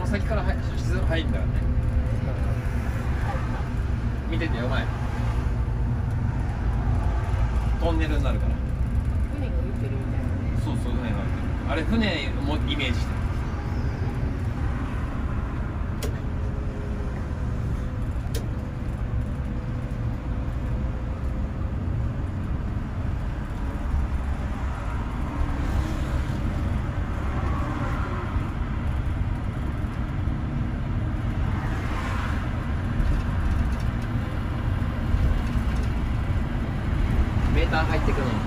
の先から入るんだからね。見ててよ、前トンネルになるから。 船が浮いてるみたいなね。 そうそう、船が浮いてる。あれ船もイメージしてる。メーター入ってくの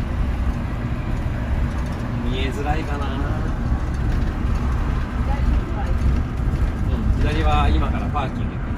見えづらいかな。うん、左は今からパーキング。